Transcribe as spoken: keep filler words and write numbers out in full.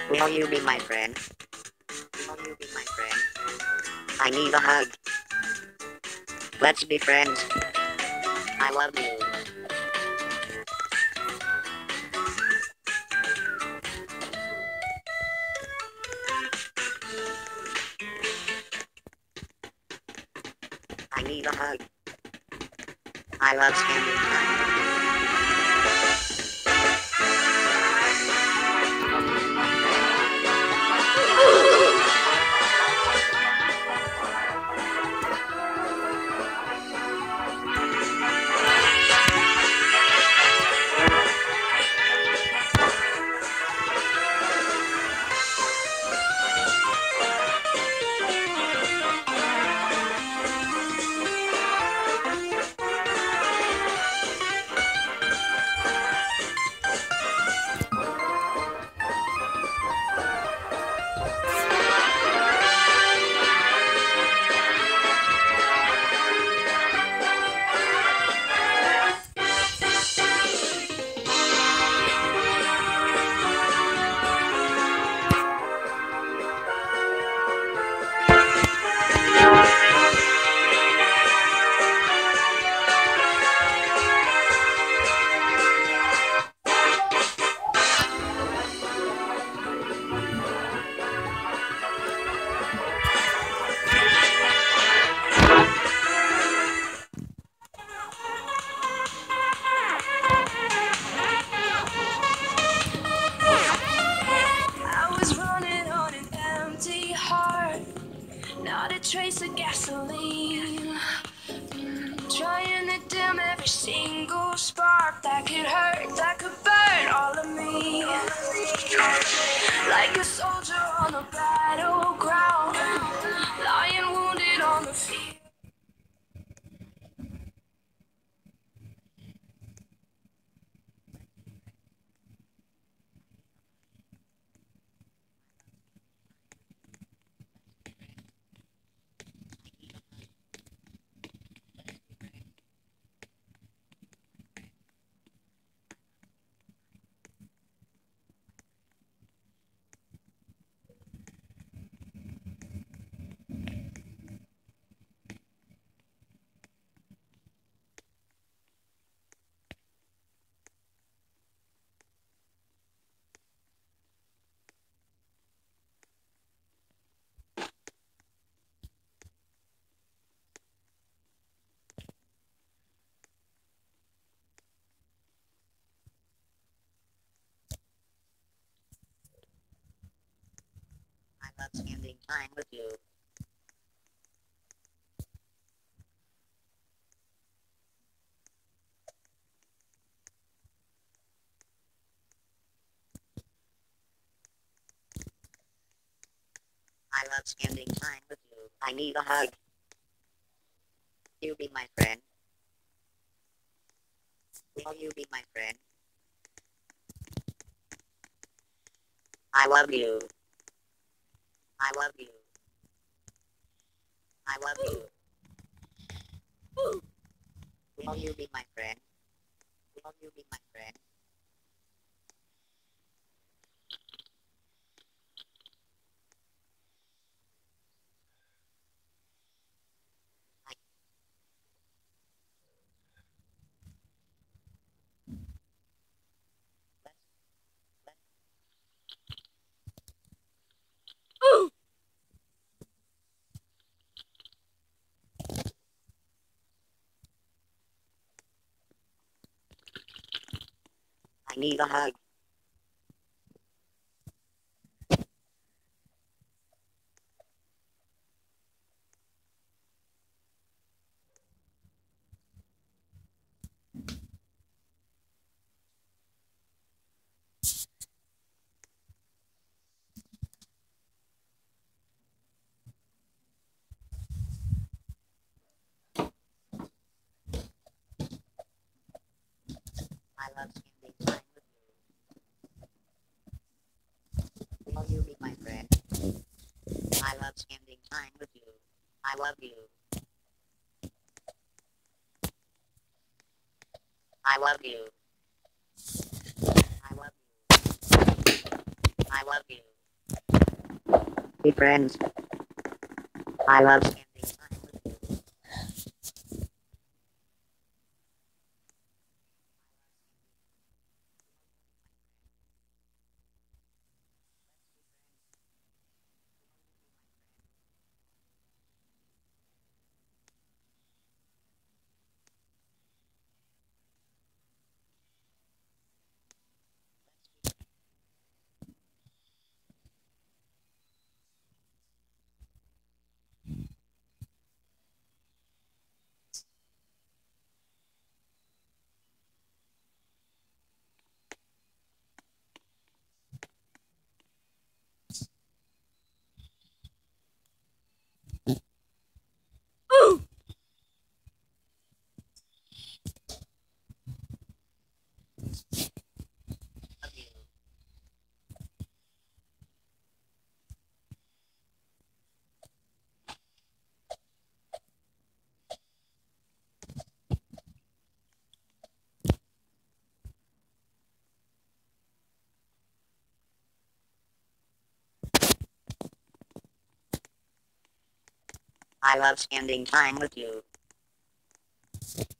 Will you be my friend? Will you be my friend? I need a hug. Let's be friends. I love you. I need a hug. I love spending time. I was running on an empty heart, not a trace of gasoline. Mm, trying to dim every single spark that could hurt, that could burn all of me. Like a soldier on a battleground, lying wounded on the field. I love spending time with you. I love spending time with you. I need a hug. You be my friend. Will you be my friend? I love you. I love you. I love you. Will you be my friend? Will you be my friend? I, let's, let's, I need a hug. I love spending time with you. Will you be my friend? I love spending time with you. I love you. I love you. I love you. I love you. Be friends. I love spending time with you. Love you. I love spending time with you.